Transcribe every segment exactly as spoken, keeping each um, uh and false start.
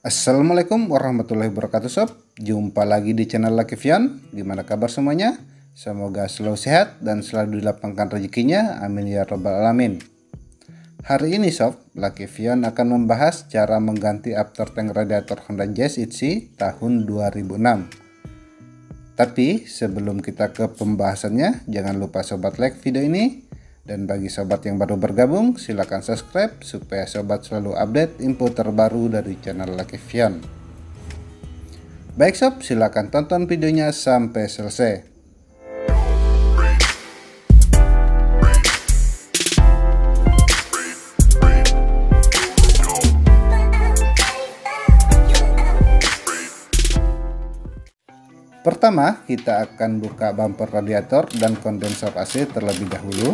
Assalamualaikum warahmatullahi wabarakatuh sob. Jumpa lagi di channel Lucky Fion. Gimana kabar semuanya? Semoga selalu sehat dan selalu dilapangkan rezekinya. Amin ya rabbal alamin. Hari ini sob, Lucky Fion akan membahas cara mengganti aftertank radiator Honda Jazz I T S I tahun dua ribu enam. Tapi sebelum kita ke pembahasannya, jangan lupa sobat like video ini. Dan bagi sobat yang baru bergabung, silahkan subscribe supaya sobat selalu update info terbaru dari channel Lucky Fion. Baik sob, silahkan tonton videonya sampai selesai. Pertama, kita akan buka bumper radiator dan kondensor A C terlebih dahulu.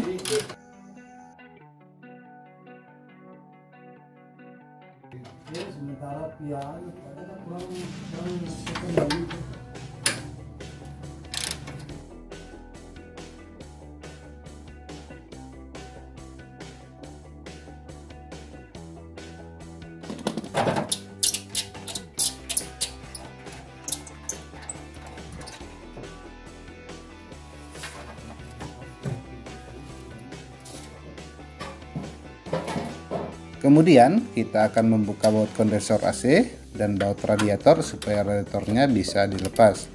Kemudian kita akan membuka baut kondensor A C dan baut radiator supaya radiatornya bisa dilepas.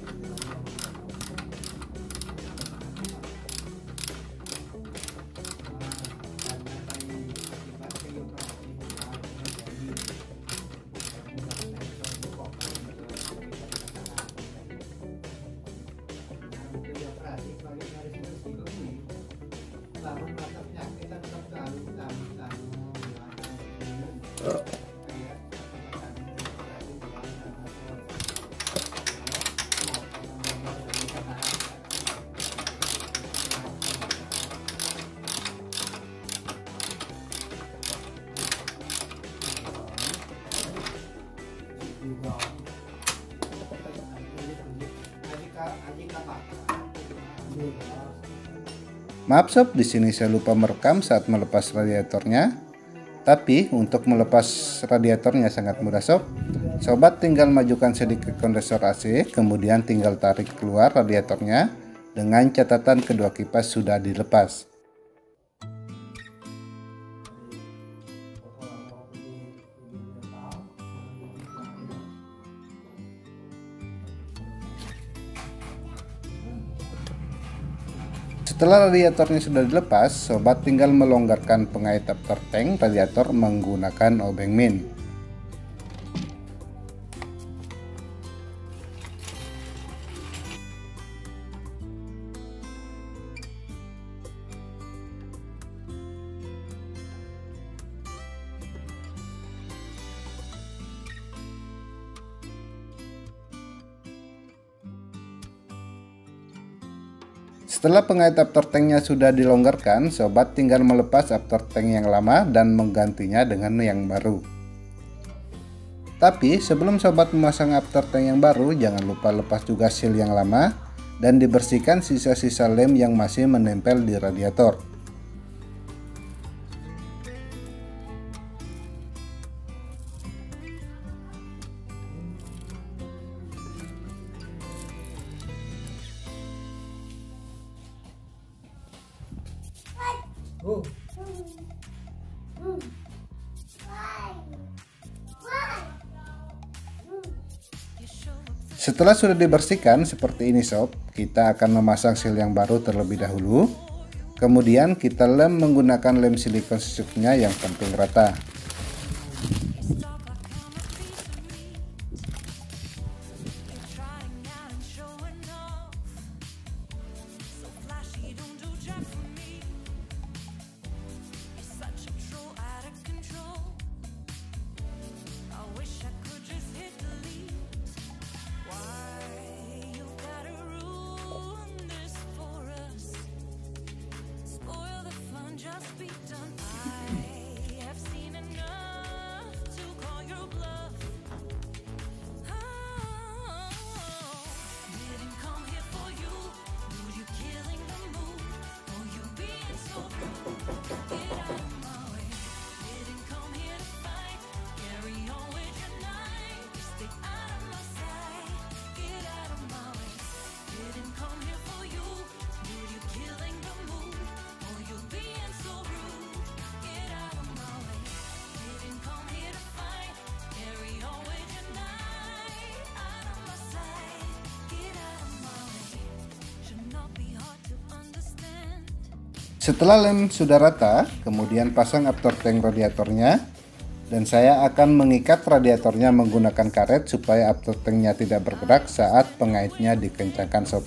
Maaf sob, di sini saya lupa merekam saat melepas radiatornya. Tapi untuk melepas radiatornya sangat mudah sob. Sobat tinggal majukan sedikit kondensor A C, kemudian tinggal tarik keluar radiatornya dengan catatan kedua kipas sudah dilepas. Setelah radiatornya sudah dilepas, sobat tinggal melonggarkan pengait aftertank radiator menggunakan obeng min. Setelah pengait aftertanknya sudah dilonggarkan, sobat tinggal melepas aftertank yang lama dan menggantinya dengan yang baru. Tapi sebelum sobat memasang aftertank yang baru, jangan lupa lepas juga seal yang lama dan dibersihkan sisa-sisa lem yang masih menempel di radiator. Setelah sudah dibersihkan seperti ini sob, kita akan memasang seal yang baru terlebih dahulu. Kemudian kita lem menggunakan lem silikon secukupnya yang penting rata. Setelah lem sudah rata, kemudian pasang after tank radiatornya, dan saya akan mengikat radiatornya menggunakan karet supaya after tanknya tidak bergerak saat pengaitnya dikencangkan sob.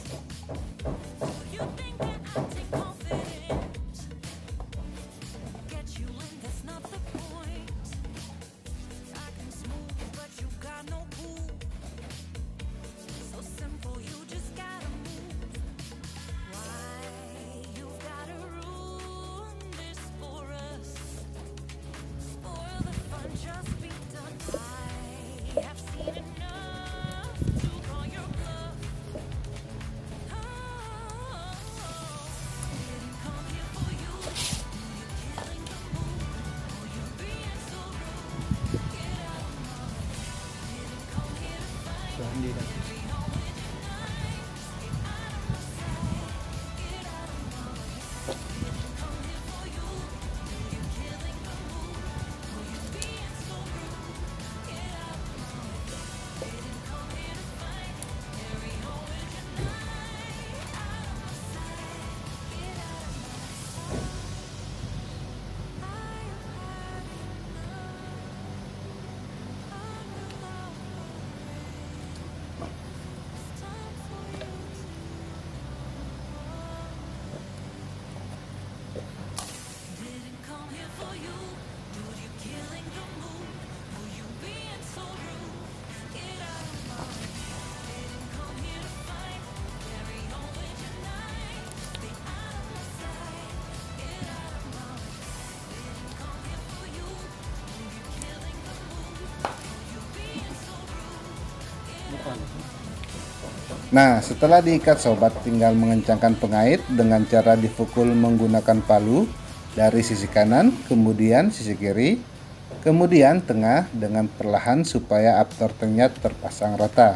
Nah, setelah diikat sobat, tinggal mengencangkan pengait dengan cara dipukul menggunakan palu dari sisi kanan, kemudian sisi kiri, kemudian tengah dengan perlahan supaya after tanknya terpasang rata.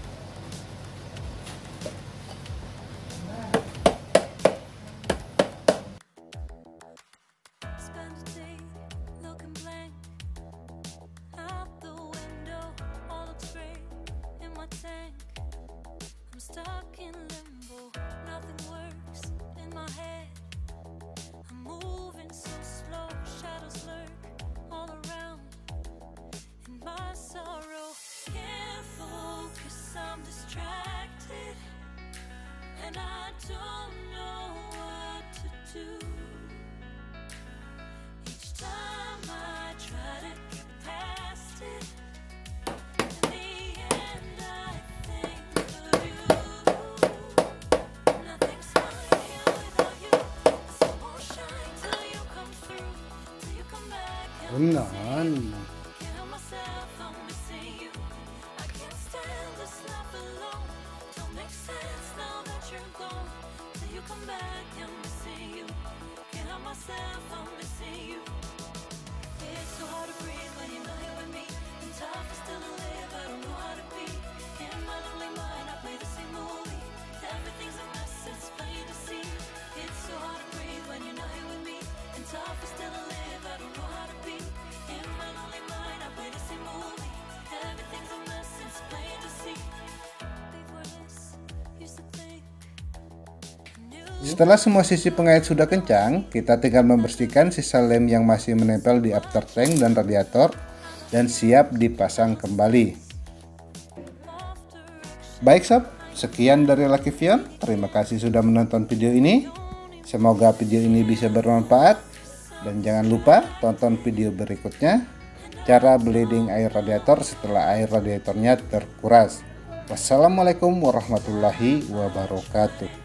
Stuck in limbo, nothing works in my head. I'm moving so slow, shadows lurk all around. In my sorrow, can't focus, I'm distracted, and I don't know what to do. Each time I try to get past it, in the end I think of you. Beneran. Setelah semua sisi pengait sudah kencang, kita tinggal membersihkan sisa lem yang masih menempel di after tank dan radiator dan siap dipasang kembali. Baik sob, sekian dari Lucky Fion. Terima kasih sudah menonton video ini. Semoga video ini bisa bermanfaat dan jangan lupa tonton video berikutnya, cara bleeding air radiator setelah air radiatornya terkuras. Wassalamualaikum warahmatullahi wabarakatuh.